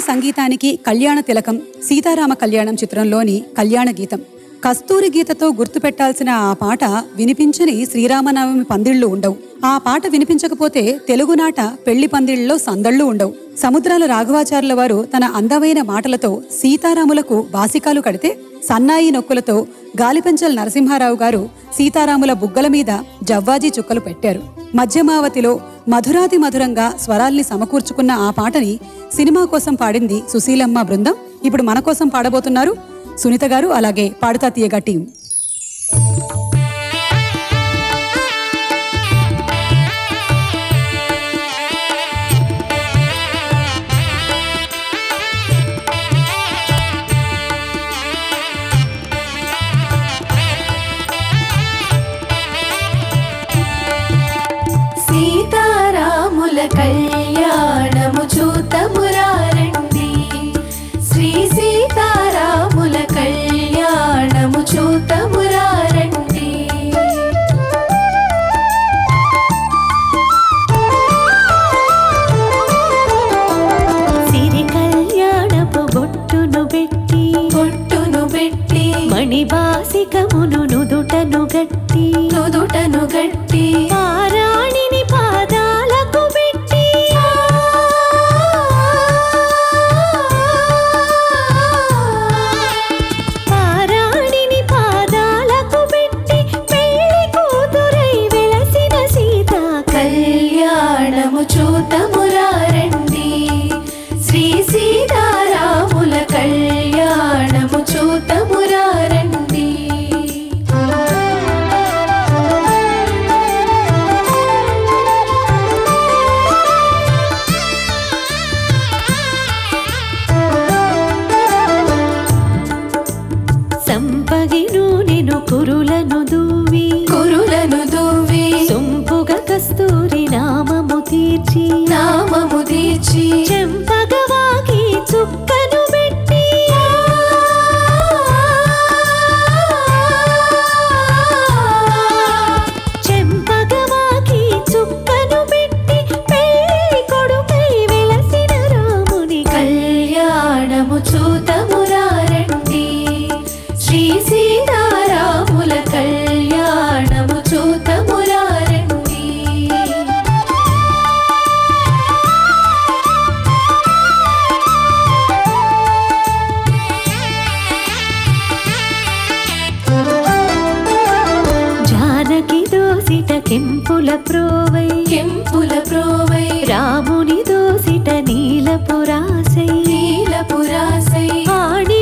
సంగీతానికి కళ్యాణ తిలకం సీతారామ కళ్యాణం చిత్రంలోని కళ్యాణ గీతం. కస్తూరి గీతతో గుర్తుపెట్టాల్సిన ఆ పాట వినిపించని శ్రీరామనవమి పందిళ్లు ఉండవు. ఆ పాట వినిపించకపోతే తెలుగునాట పెళ్లి పందిళ్లలో సందళ్లు ఉండవు. సముద్రాల రాఘవాచార్యుల వారు తన అందమైన మాటలతో సీతారాములకు బాసికాలు కడితే, సన్నాయి నొక్కులతో గాలిపెంచల్ నరసింహారావు గారు సీతారాముల బుగ్గల మీద జవ్వాజీ చుక్కలు పెట్టారు. మధ్యమావతిలో మధురాతి మధురంగా స్వరాల్ని సమకూర్చుకున్న ఆ పాటని సినిమా కోసం పాడింది సుశీలమ్మ బృందం. ఇప్పుడు మన కోసం పాడబోతున్నారు సునీత గారు, అలాగే పాడుతా తీయగా టీం. సీతారాముల కళ్యాణము చూతమురారండి, శ్రీ సీతారాముల కళ్యాణము చూతమురారండి. సిరి కళ్యాణపు బొట్టును పెట్టి మణిబాసికమును నుదుటను గట్టి పారాణిని పాదాలకు పెట్టి పెళ్లి కూతురై వెలసిన సీత కళ్యాణము చూతమురారండి, శ్రీ సీతారాముల కళ్యాణము చూతమురారండి. సంపగిను నేను కురులను దూవి సొంపుగా కస్తూరి నామము తీర్చి చెంపగవాకి చుక్కను పెట్టి పెళ్లి కొడుకై వెలసిన రాముని కళ్యాణము చూతమురారండి, శ్రీ సీతారాముల కళ్యాణము చూతమురారండి. జానకి దోసిట కెంపుల ప్రోవై రాముని దోసిట నీలపురాసై